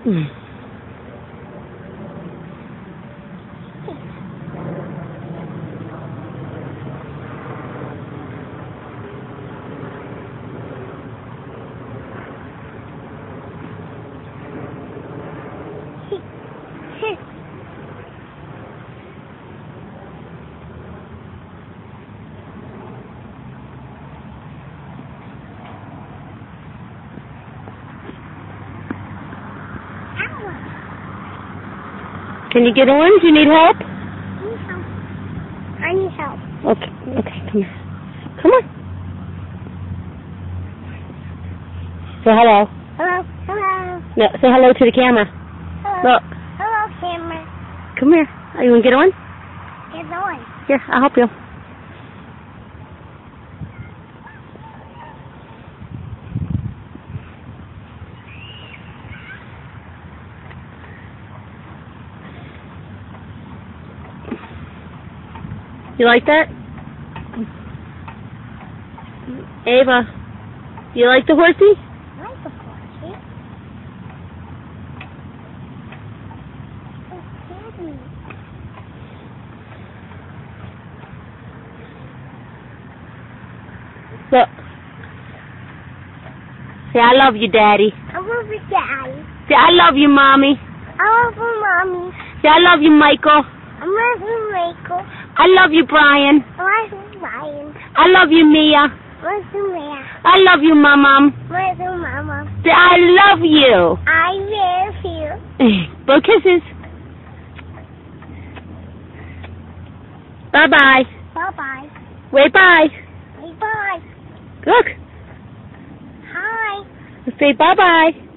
Can you get on? Do you need help? I need help. Okay, come here. Come on. Say hello. Hello. No, say hello to the camera. Hello. Look. Hello, camera. Come here. Are you going to get on? Get on. Here, I'll help you. You like that? Ava, you like the horsey? I like the horsey. Oh, Daddy. Look. Say, I love you, Daddy. I love you, Daddy. Say, I love you, Mommy. I love you, Mommy. Say, I love you, Michael. I love you, Michael. I love you, Brian. I love you, Brian. I love you, Mia. I love you, Mia. I love you, Mom. I love you, Mama. Say, I love you. I love you. Blow kisses. Bye-bye. Bye-bye. Wait, bye. Bye-bye. Look. Hi. Say bye-bye.